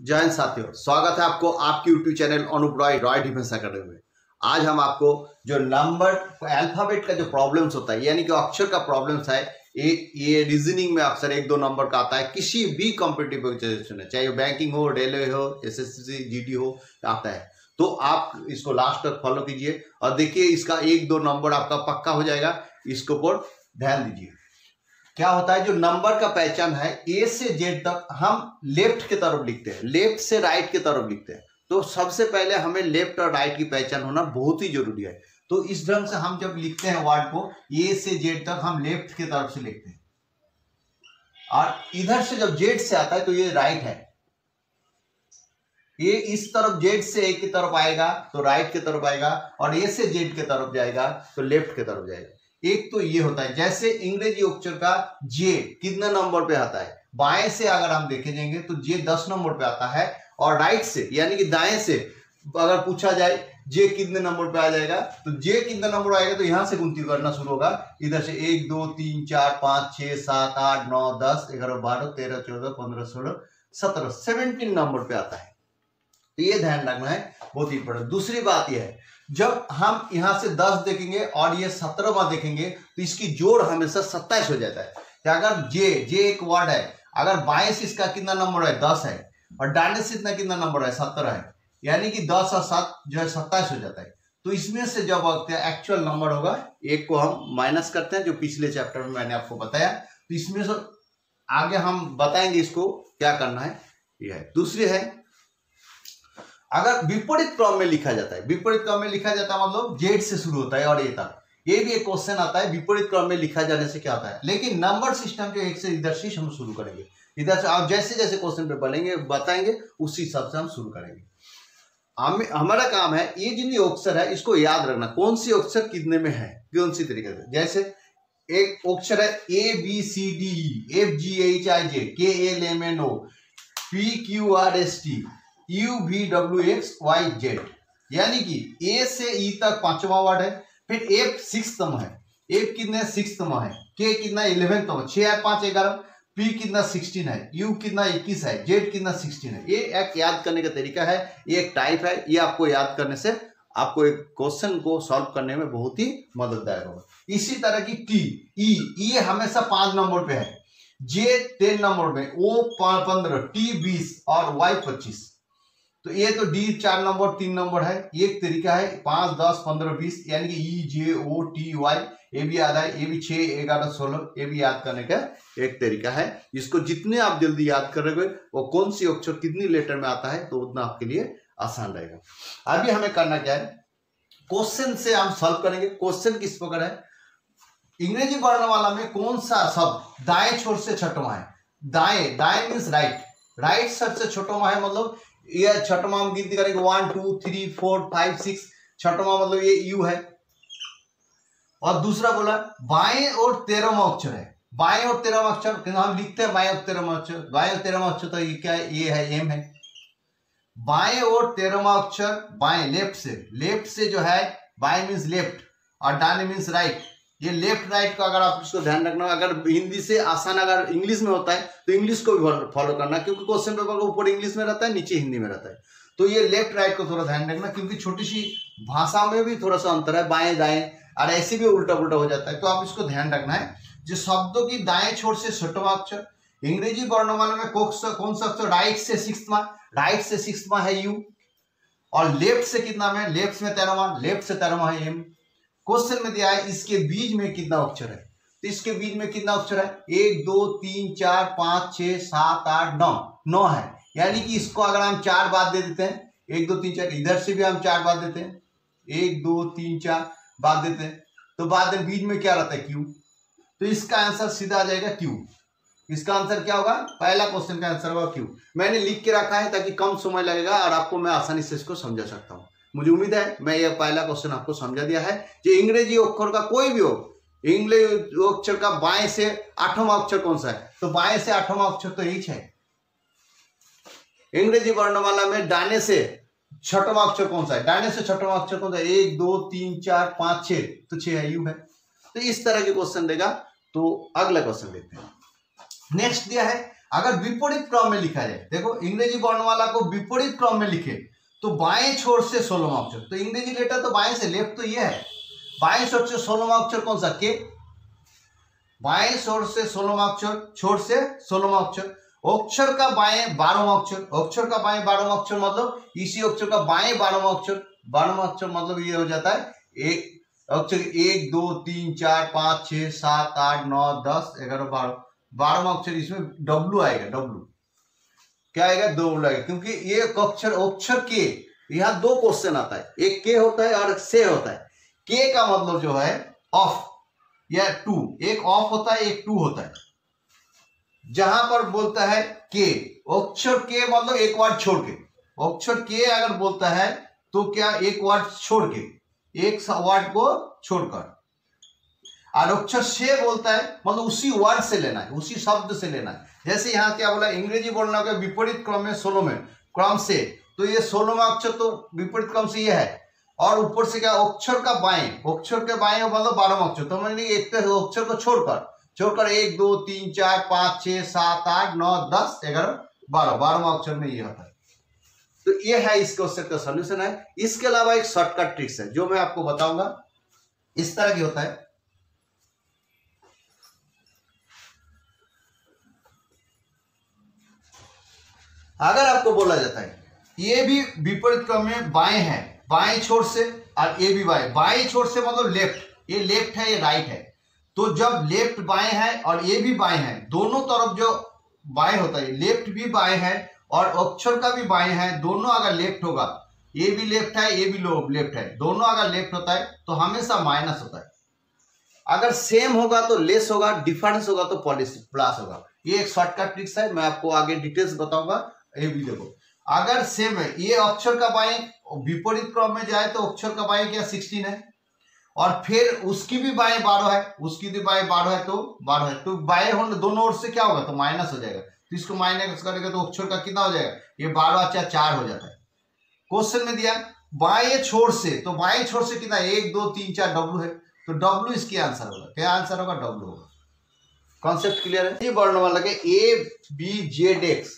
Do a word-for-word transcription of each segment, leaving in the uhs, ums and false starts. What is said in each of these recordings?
जय हिंद साथियों, स्वागत है आपको आपकी YouTube channel Anup Roy Roy defence academy में। आज हम आपको जो नंबर अल्फाबेट का जो प्रॉब्लम्स होता है यानी कि अक्षर का प्रॉब्लम्स है, ये ये रीजनिंग में अक्सर एक दो नंबर का आता है। किसी भी कॉम्पिटिटिव एग्जामिनेशन में, चाहे बैंकिंग हो, रेलवे हो, एसएससी, जीडी हो, आता है। तो आप इसको लास्ट तक फॉलो कीजिए और देखिए इसका एक दो नंबर आपका पक्का हो जाएगा। इसके ऊपर ध्यान दीजिए। क्या होता है, जो नंबर का पहचान है ए से जेड तक हम लेफ्ट की तरफ लिखते हैं, लेफ्ट से राइट की तरफ लिखते हैं। तो सबसे पहले हमें लेफ्ट और राइट की पहचान होना बहुत ही जरूरी है। तो इस ढंग से हम जब लिखते हैं वर्ड को ए से जेड तक हम लेफ्ट की तरफ से लिखते हैं, और इधर से जब जेड से आता है तो ये राइट है। ये इस तरफ जेड से ए की तरफ आएगा तो राइट की तरफ आएगा, और ए से जेड की तरफ जाएगा तो लेफ्ट की तरफ जाएगा। एक तो ये होता है, जैसे अंग्रेजी अक्षर का जे कितने नंबर पे आता है, बाएं से अगर हम देखे जाएंगे तो जे दस नंबर पे आता है, और राइट से यानी कि दाएं से अगर पूछा जाए जे कितने नंबर पे आ जाएगा तो जे कितने नंबर आएगा तो यहां से गिनती करना शुरू होगा। इधर से एक दो तीन चार पांच छह सात आठ नौ दस ग्यारह बारह तेरह चौदह पंद्रह सोलह सत्रह सेवनटीन नंबर पे आता है। तो ये ध्यान रखना है, बहुत ही इंपॉर्टेंट। दूसरी बात यह है, जब हम यहां से दस देखेंगे और ये सत्रहवां देखेंगे तो इसकी जोड़ हमेशा सत्ताईस हो जाता है। कि अगर जे जे एक वर्ड है, अगर बाएं से इसका कितना नंबर है दस है, और दाहिने से इतना कितना नंबर है सत्रह है, यानी कि दस और सात जो है सत्ताईस हो जाता है। तो इसमें से जब एक्चुअल नंबर होगा, एक को हम माइनस करते हैं, जो पिछले चैप्टर में मैंने आपको बताया। तो इसमें से आगे हम बताएंगे इसको क्या करना है। यह है। दूसरी है, अगर विपरीत क्रम में लिखा जाता है, विपरीत क्रम में लिखा जाता है मतलब जेड से शुरू होता है और ए तक, ये भी एक क्वेश्चन आता है विपरीत क्रम में लिखा जाने से क्या होता है। लेकिन नंबर सिस्टम जो एक से इधर से हम शुरू करेंगे, इधर से आप जैसे जैसे क्वेश्चन पे बढ़ेंगे बताएंगे उसी हिसाब से हम शुरू करेंगे। हम, हमारा काम है ये जितनी अक्षर है इसको याद रखना, कौन सी अक्षर कितने में है, कौन सी तरीके से। जैसे एक अक्षर है A B C D E F G H I J K L M N O P Q R S T U V W X Y Z, यानी कि ए से ई तक पांचवा वर्ड है। फिर एफ सिक्सतम है, एफ कितने सिक्सतम है, के कितना इलेवेंथम है, छह है पांच ग्यारह, पी कितना सिक्सटीन है, यू कितना इक्कीस है, जेड कितना सिक्सटीन है। ये एक याद करने का तरीका है, ये एक टाइप है। ये आपको याद करने से आपको एक क्वेश्चन को सॉल्व करने में बहुत ही मददगार होगा। इसी तरह की टी ई ई हमेशा पांच नंबर पे है, जे टेन नंबर में, ओ पंद्रह, टी बीस और वाई पच्चीस। तो ये तो डी चार नंबर तीन नंबर है। एक तरीका है पांच दस पंद्रह बीस, यानी कि ई जे ओ टी वाई, ये भी याद है। ये भी छह ग्यारह सोलह, ये भी याद करने का एक तरीका है। इसको जितने आप जल्दी याद करोगे वो कौन सी अक्षर कितनी लेटर में आता है तो उतना आपके लिए आसान रहेगा। अभी हमें करना क्या है, क्वेश्चन से हम सॉल्व करेंगे। क्वेश्चन किस प्रकार है, अंग्रेजी वर्णमाला में कौन सा शब्द दाएं छोर से छठवां है। दाएं दाएं मीन्स राइट, राइट साइड से छठवां है, मतलब ये छठवां हम गिनती करेंगे one two three four five six, छठवां मतलब ये यू है। और दूसरा बोला बाएं और तेरहवां अक्षर है, बाएं और तेरहवां अक्षर हम लिखते हैं बाएं और तेरहवां अक्षर, बाएं और तेरहवां अक्षर तो ये क्या है, ये है एम है। बाएं और तेरहवां अक्षर बाएं लेफ्ट से, लेफ्ट से जो है बाएं मीन्स लेफ्ट और दाएं मीन्स राइट। ये लेफ्ट राइट को अगर आप इसको ध्यान रखना, अगर हिंदी से आसान अगर इंग्लिश में होता है तो इंग्लिश को भी फॉलो करना, क्योंकि क्वेश्चन पेपर का ऊपर इंग्लिश में रहता है नीचे हिंदी में रहता है। तो ये लेफ्ट राइट को थोड़ा ध्यान रखना, क्योंकि छोटी सी भाषा में भी थोड़ा सा अंतर है, बाएं दाएं और ऐसे भी उल्टा उल्टा हो जाता है। तो आप इसको ध्यान रखना है। जो शब्दों की दाएं छोर से छठवां अक्षर, अंग्रेजी वर्णमाला में कौन सा अक्षर राइट से सिक्सवां, राइट से सिक्सवां है यू, और लेफ्ट से कितना में, लेफ्ट में तेरहवां, लेफ्ट से तेरहवां है एम। क्वेश्चन में दिया है इसके बीच में कितना अक्षर है, तो इसके बीच में कितना अक्षर है, एक दो तीन चार पांच छह सात आठ नौ, नौ है। यानी कि इसको अगर हम चार बार दे देते हैं, एक दो तीन चार, इधर से भी हम चार बार देते हैं, एक दो तीन चार बार देते हैं, तो बाद में बीच में क्या रहता है क्यू। तो इसका आंसर सीधा आ जाएगा क्यू। इसका आंसर क्या होगा, पहला क्वेश्चन का आंसर होगा क्यू। मैंने लिख के रखा है ताकि कम समय लगेगा और आपको मैं आसानी से इसको समझा सकता हूँ। मुझे उम्मीद है मैं ये पहला क्वेश्चन आपको समझा दिया है। जो अंग्रेजी अक्षर का कोई भी हो, इंग्लिश अक्षर का बाएं से आठवां अक्षर कौन सा है, तो बाएं से आठवां अक्षर तो एच है। अंग्रेजी वर्णमाला में दाहिने से छठवां अक्षर कौन सा है, दाहिने से छठवां अक्षर कौन सा है, एक दो तीन चार पांच छह, तो छह है यू है। तो इस तरह के क्वेश्चन देगा। तो अगला क्वेश्चन देखते हैं। नेक्स्ट दिया है अगर विपरीत क्रम में लिखा जाए, देखो इंग्रेजी वर्णमाला को विपरीत क्रम में लिखे तो बाएं छोर से सोलहवां अक्षर, तो इंग्रेजी लेटर तो बाएं से, लेफ्ट तो ये है, बाएं छोर से सोलहवां अक्षर कौन सा? के। बाएं छोर से सोलहवां अक्षर, छोर से सोलहवां अक्षर, अक्षर का बाएं बारहवां अक्षर, अक्षर का बाएं बारहवां अक्षर मतलब इसी अक्षर का बाएं बारहवां अक्षर, बारहवां अक्षर मतलब ये हो जाता है एक अक्षर, एक दो तीन चार पांच छह सात आठ नौ दस ग्यारह बारह, बारहवां अक्षर इसमें डब्लू आएगा, डब्लू क्या आएगा? डब्लू आएगा, क्योंकि ये अक्षर अक्षर के यहाँ दो क्वेश्चन आता है, एक के होता है और से होता है। के का मतलब जो है ऑफ या टू, एक ऑफ होता है एक टू होता है। जहां पर बोलता है के, अक्षर के मतलब एक वर्ड छोड़ के, अक्षर के अगर बोलता है तो क्या एक वर्ड छोड़ के, एक वर्ड को छोड़कर, और अक्षर से बोलता है मतलब उसी वर्ड से लेना है, उसी शब्द से लेना है। जैसे यहाँ क्या बोला, इंग्रेजी बोलना के विपरीत क्रम में सोलह में क्रम से, तो ये सोलहवां अक्षर तो विपरीत क्रम से ये है, और ऊपर से क्या अक्षर का बाएं, अक्षर के बाएं मतलब बारहवां अक्षर, तो मैंने एक अक्षर को छोड़कर छोड़कर एक दो तीन चार पांच छह सात आठ नौ दस ग्यारह बारह, बारहवां अक्षर में ये होता है। तो ये है इस क्वेश्चन का सॉल्यूशन है। इसके अलावा एक शॉर्टकट ट्रिक्स है जो मैं आपको बताऊंगा, इस तरह की होता है। अगर आपको बोला जाता है ये भी विपरीत क्रम में बाएं है, बाएं छोर से, और ये भी बाएं, बाएं छोर से मतलब लेफ्ट, ये लेफ्ट है ये राइट है, तो जब लेफ्ट बाएं है और ये भी बाएं है, दोनों तरफ जो बाएं होता है, लेफ्ट भी बाएं है और अक्षर का भी बाएं है, दोनों अगर लेफ्ट होगा, ये भी लेफ्ट है ये भी लेफ्ट है, दोनों अगर लेफ्ट होता है तो हमेशा माइनस होता है। अगर सेम होगा तो लेस होगा, डिफरेंस होगा तो प्लस होगा। ये एक शॉर्टकट ट्रिक्स है, मैं आपको आगे डिटेल्स बताऊंगा। ये भी देखो, अगर सेम है, ये अक्षर का बाएं विपरीत क्रम में जाए तो अक्षर का बाएं क्या सोलह है, और फिर उसकी भी बाएं बारह है, उसकी भी बाएं बारह है तो बारह है, तो बाएं होने दोनों ओर से क्या होगा तो माइनस हो जाएगा, तो इसको माइनस करेगा तो अक्षर का कितना हो जाएगा, ये बारह अच्छा चार हो जाता है। क्वेश्चन में दिया बाएं छोर से, तो बाएं छोर से कितना, एक दो तीन चार, डब्लू है, तो डब्लू इसकी आंसर होगा, क्या आंसर होगा, डब्लू होगा। कॉन्सेप्ट क्लियर है? ये वर्णमाला के ए बी जेड एक्स।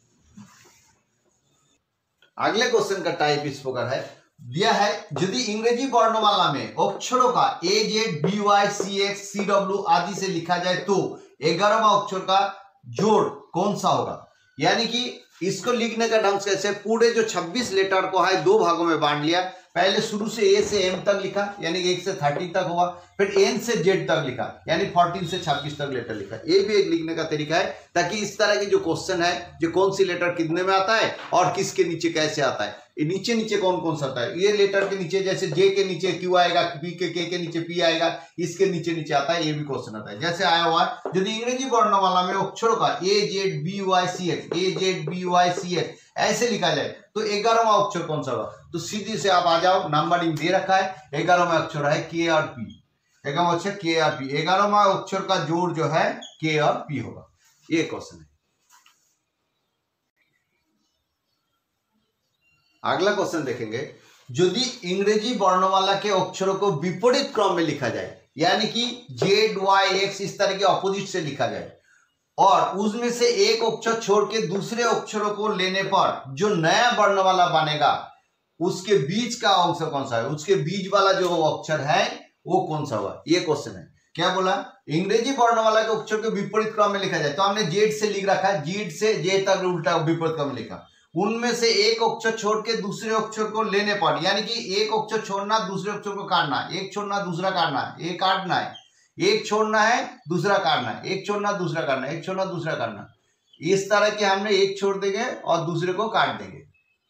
अगले क्वेश्चन का टाइप इस प्रकार है, दिया है यदि अंग्रेजी वर्णमाला में अक्षरों का A Z B Y C X C W आदि से लिखा जाए तो ग्यारहवां अक्षर का जोड़ कौन सा होगा। यानी कि इसको लिखने का ढंग कैसे, पूरे जो छब्बीस लेटर को है दो भागों में बांट लिया। पहले शुरू से ए से एम तक लिखा यानी एक से थर्टी तक हुआ, फिर एन से जेड तक लिखा यानी फोर्टीन से छब्बीस तक लेटर लिखा। ये भी एक लिखने का तरीका है, ताकि इस तरह की जो क्वेश्चन है जो कौन सी लेटर कितने में आता है और किसके नीचे कैसे आता है, ये नीचे नीचे कौन कौन सा आता है। ये लेटर के नीचे जैसे जे के नीचे क्यू आएगा, पी के के के नीचे पी आएगा, इसके नीचे नीचे आता है, ये भी क्वेश्चन आता है। जैसे आया हुआ यदि अंग्रेजी वर्णमाला में अक्षरों का A Z B Y C X A Z B Y C X ऐसे लिखा जाए तो ग्यारहवां अक्षर कौन सा होगा। तो सीधी से आप आ जाओ, नंबरिंग दे रखा है, ग्यारहवां अक्षर है के और पी, ग्यारहवां अक्षर के और पी, ग्यारहवां अक्षर का जोड़ जो है के और पी होगा। ये क्वेश्चन है। अगला क्वेश्चन देखेंगे, यदि अंग्रेजी वर्णमाला के अक्षरों को विपरीत क्रम में लिखा जाए यानी कि जेड वाई एक्स इस तरह के ऑपोजिट से लिखा जाए और उसमें से एक अक्षर छोड़ के दूसरे अक्षरों को लेने पर जो नया वर्णमाला बनेगा उसके बीच का अंश कौन सा है, उसके बीच वाला जो अक्षर है वो कौन सा होगा। ये क्वेश्चन है। क्या बोला, अंग्रेजी वर्णमाला के अक्षर के विपरीत क्रम में लिखा जाए तो हमने जेड से लिख रखा है, जेड से जे तक उल्टा विपरीत क्रम में लिखा। उनमें से एक अक्षर छोड़ के दूसरे अक्षर को लेने पर यानी कि एक अक्षर छोड़ना दूसरे अक्षर को काटना, एक छोड़ना दूसरा काटना, एक काटना है, एक छोड़ना है दूसरा काटना है, एक छोड़ना दूसरा काटना, एक छोड़ना दूसरा काटना, इस तरह के हमने एक छोड़ देंगे और दूसरे को काट देंगे।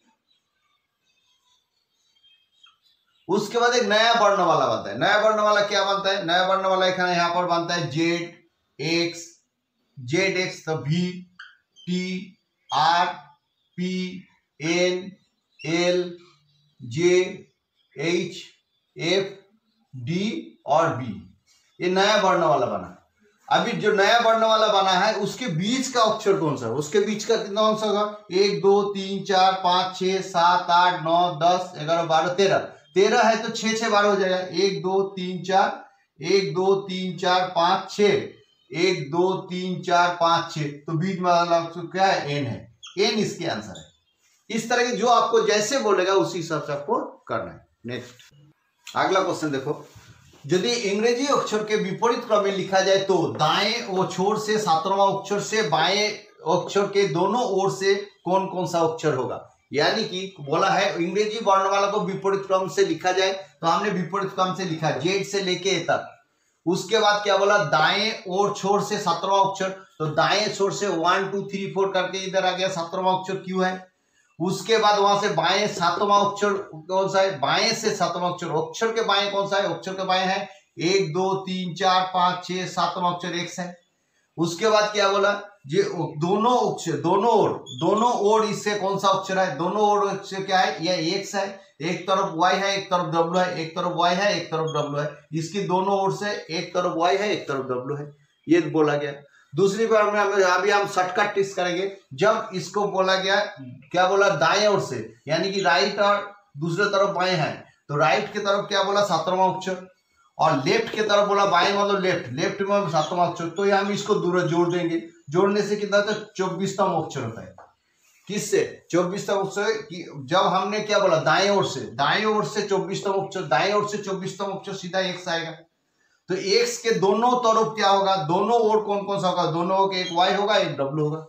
उसके बाद एक नया वर्णमाला बनता है। नया वर्णमाला क्या बनता है, नया वर्णमाला यहाँ पर बनता है जेड एक्स, जेड एक्स तो भी T R P N L J H F D और बी, ये नया वर्णमाला बना। अभी जो नया वर्णमाला बना है उसके बीच का अक्षर कौन सा है, उसके बीच का कितना अंश होगा, एक दो तीन चार पांच छह सात आठ नौ दस ग्यारह बारह तेरह, तेरह है तो छह छह बारह हो जाएगा, एक दो तीन चार, एक दो तीन चार पांच छह, एक दो तीन चार पांच छह, तो बीच में वाला अक्षर क्या है? एन है। एन इसके आंसर है। इस तरह की जो आपको जैसे बोलेगा उसी हिसाब से आपको करना है। नेक्स्ट अगला क्वेश्चन देखो, यदि अंग्रेजी अक्षर के विपरीत क्रम में लिखा जाए तो दाएं और छोर से सातवां अक्षर से बाएं अक्षर के दोनों ओर से कौन कौन सा अक्षर होगा? यानी कि बोला है अंग्रेजी वर्णमाला को विपरीत क्रम से लिखा जाए, तो हमने विपरीत क्रम से लिखा जेड से लेके ए तक। उसके बाद क्या बोला? दाएं और छोर से सातवां अक्षर, तो दाएं छोर से वन टू थ्री फोर करके इधर आ गया सातवां अक्षर क्यू है। उसके बाद वहां से बाएं सातवां अक्षर कौन सा है? बाएं से सातवां अक्षर, अक्षर के बाएं कौन सा है? अक्षर के बाएं है एक दो तीन चार पांच छह, सातवां अक्षर एक्स है। उसके बाद क्या बोला? ये दोनों अक्षर दोनों ओर दोनों ओर इससे कौन सा अक्षर है? दोनों ओर अक्षर क्या है? यह एक्स है। एक तरफ वाई है, एक तरफ डब्ल्यू है, एक तरफ वाई है, एक तरफ डब्ल्यू है। इसकी दोनों ओर से एक तरफ वाई है, एक तरफ डब्ल्यू है, ये बोला गया। दूसरी बार में अभी हम शॉर्टकट टिक्स करेंगे। जब इसको बोला गया क्या बोला? दाएं ओर से, यानी कि राइट और दूसरे तरफ बाएं है, तो राइट की तरफ क्या बोला? सातवां अक्षर, और लेफ्ट की तरफ बोला बाएं मतलब लेफ्ट, लेफ्ट में सातवां अक्षर। तो ये हम इसको दूर जोड़ देंगे, जोड़ने से कितना था? चौबीसवां अक्षर होता है। किससे? चौबीसवां अक्षर। जब हमने क्या बोला? दाएं ओर से, दाएं ओर से चौबीसवां अक्षर, दाएं ओर से चौबीसवां अक्षर सीधा एक्स आएगा। तो एक्स के दोनों तरफ क्या होगा? दोनों ओर कौन कौन सा होगा? दोनों ओर एक वाई होगा, एक डब्ल्यू होगा।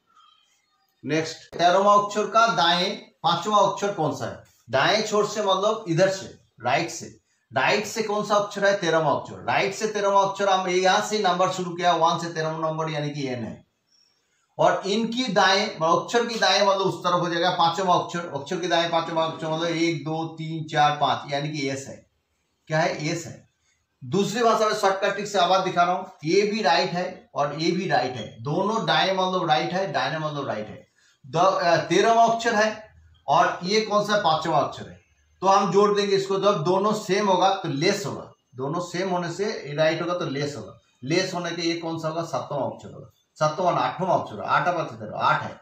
नेक्स्ट तेरहवां अक्षर का दाएं पांचवा अक्षर कौन सा है? दाएं छोर से मतलब इधर से, राइट से, राइट से कौन सा अक्षर है? तेरहवां अक्षर। राइट से तेरहवां अक्षर हम यहां से नंबर शुरू किया, वन से तेरहवां नंबर यानी कि एन है। और इनकी दाएं अक्षर की दाएं मतलब उस तरफ हो जाएगा पांचवा अक्षर, अक्षर की दाएं पांचवा अक्षर मतलब एक दो तीन चार पांच, यानी कि एस है। क्या है? एस है। दूसरी भाषा में शॉर्टकट से आवाज दिखा रहा हूं, ये भी राइट है और ये भी राइट है, दोनों दाएं मतलब राइट है, दाएं मतलब राइट है। तेरहवां अक्षर है और ये कौन सा? पांचवा अक्षर है। तो हम जोड़ देंगे इसको, जब दोनों सेम होगा तो लेस होगा, दोनों सेम होने से राइट होगा तो लेस होगा, लेस होने के ये कौन सा होगा? सातवां अक्षर होगा। सातवां आठवां अक्षर, आठवां आठ है,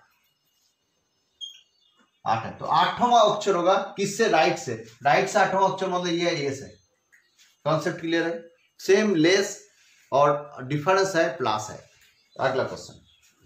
आठ है, तो आठवां अक्षर होगा किससे? राइट से, राइट से आठवां अक्षर मतलब ये एस है। कॉन्सेप्ट क्लियर है? सेम लेस और डिफरेंस है प्लस है। अगला क्वेश्चन,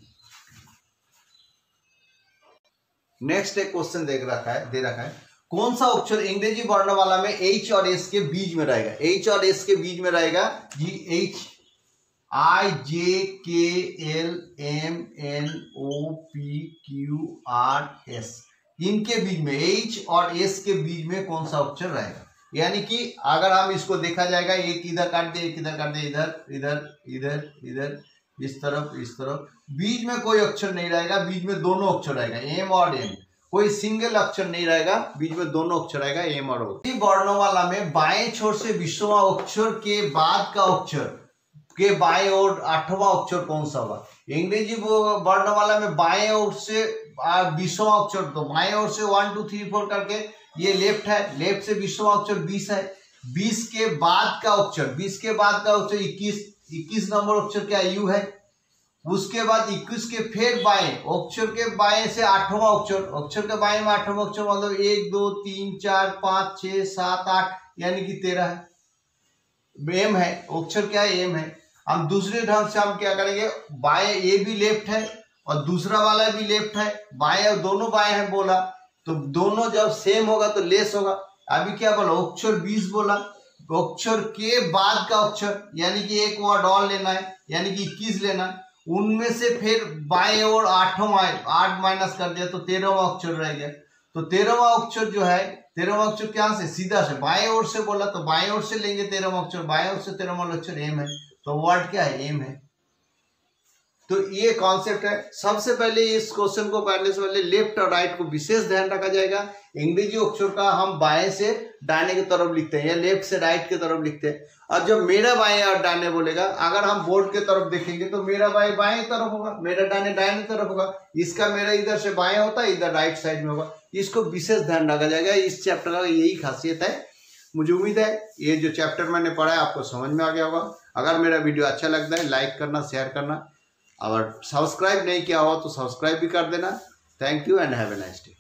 नेक्स्ट एक क्वेश्चन देख रखा है दे रखा है कौन सा अक्षर अंग्रेजी वर्णमाला में एच और एस के बीच में रहेगा? एच और एस के बीच में रहेगा जी H, I J K L M N O P Q R S, इनके बीच में एच और एस के बीच में कौन सा अक्षर रहेगा? यानी कि अगर हम इसको देखा जाएगा, एक इधर काट दे, एक इधर काट दे, इधर इधर इधर इधर, इस तरफ इस तरफ, बीच में कोई अक्षर नहीं रहेगा, बीच में दोनों अक्षर रहेगा एम और एन, कोई सिंगल अक्षर नहीं रहेगा, बीच में दोनों अक्षर रहेगा एम और ओ। वर्णमाला में बाएं छोर से बीसवां अक्षर के बाद का अक्षर के बाएं ओर आठवां अक्षर कौन सा होगा? अंग्रेजी वर्णमाला में बाएं ओर से बीसवां अक्षर, तो बाएं ओर से वन टू थ्री फोर करके ये लेफ्ट है, लेफ्ट से बीसवां अक्षर बीस है, बीस के बाद का अक्षर, बीस के बाद का अक्षर इक्कीस, इक्कीस नंबर अक्षर क्या? यू है। उसके बाद इक्कीस के फिर बाएं अक्षर के बाएं से आठवां अक्षर, अक्षर के बाएं में आठवां अक्षर मतलब एक दो तीन चार पांच छह सात आठ, यानी कि तेरह है, एम है, अक्षर क्या है? एम है। हम दूसरे ढंग से हम क्या करेंगे, बाएं ये भी लेफ्ट है और दूसरा वाला भी लेफ्ट है, बाएं और दोनों बाएं है बोला, तो दोनों जब सेम होगा तो लेस होगा। अभी क्या बोला? अक्षर बीस बोला, तो अक्षर के बाद का अक्षर यानी कि एक वर्ड और लेना है, यानी कि इक्कीस लेना है, उनमें से फिर बाएं और आठवां आठ माइनस कर दिया तो तेरहवां अक्षर रह गया। तो तेरहवां अक्षर जो है, तेरहवां अक्षर क्या से? सीधा से बाएं ओर से बोला तो बाएं ओर से लेंगे तेरहवां अक्षर, बाएं ओर से तेरहवां अक्षर एम है, तो वर्ड क्या है? एम है। तो ये कॉन्सेप्ट है। सबसे पहले इस क्वेश्चन को पढ़ने से पहले लेफ्ट और राइट को विशेष ध्यान रखा जाएगा। अंग्रेजी अक्षर का हम बाएं से दाहिने की तरफ लिखते हैं या लेफ्ट से राइट की तरफ लिखते हैं, और जब मेरा बाएं और दाहिने बोलेगा, अगर हम बोर्ड की तरफ देखेंगे तो मेरा बाएं बाएं तरफ होगा, मेरा दाहिने दाहिने तरफ होगा, इसका मेरा इधर से बाएं होता है, इधर राइट साइड में होगा। इसको विशेष ध्यान रखा जाएगा। इस चैप्टर का यही खासियत है। मुझे उम्मीद है ये जो चैप्टर मैंने पढ़ा है आपको समझ में आ गया होगा। अगर मेरा वीडियो अच्छा लगता है लाइक करना, शेयर करना, और सब्सक्राइब नहीं किया हो तो सब्सक्राइब भी कर देना। Thank you and have a nice day.